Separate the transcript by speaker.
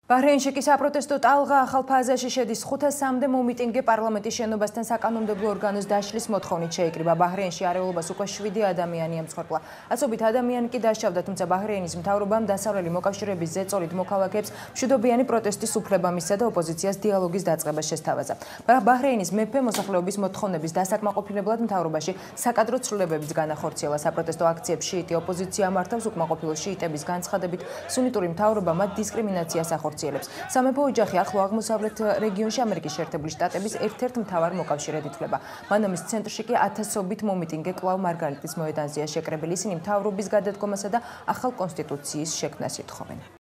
Speaker 1: ბაჰრეინში კი საპროტესტო ტალღა ახალ ფაზაში შედის 500-მდე მომიტინგე პარლამენტის შენობასთან საკანონმდებლო ორგანოს დაშლის მოთხოვნით შეიკრიბა. ბაჰრეინში არეულობას უკვე 7 ადამიანი ემსხვერპლა. ათობით ადამიანი კი დასჯავდა, თუმცა ბაჰრეინის მთავრობამ დასავლელი მოკავშირეების ზეწოლით მოქალაქეებს მშვიდობიანი პროტესტის უფლება მისცა და ოპოზიციას დიალოგის დაწყებას შესთავაზა. ბაჰრეინის მეფე მოსახლეობის მოთხოვნების დასაკმაყოფილებლად მთავრობაში საკადრო ცვლილებებიც განახორციელა. საპროტესტო აქციებს შიიტი ოპოზიცია მართავს, უკმაყოფილო შიიტების განცხადებით სუნიტური მთავრობა მათ დისკრიმინაციას ახორციელებს. სამეფო ოჯახი ახლო აღმოსავლეთ რეგიონში ამერიკის შეერთებული შტატების ერთ-ერთ მთავარ მოკავშირედ ითვლება. მანამის ცენტრში კი ათასობით მომიტინგე კვლავ მარგალიტის მოედანზეა შეკრებილი. ისინი მთავრობის გადადგომასა და ახალ კონსტიტუციის შექმნას ითხოვენ.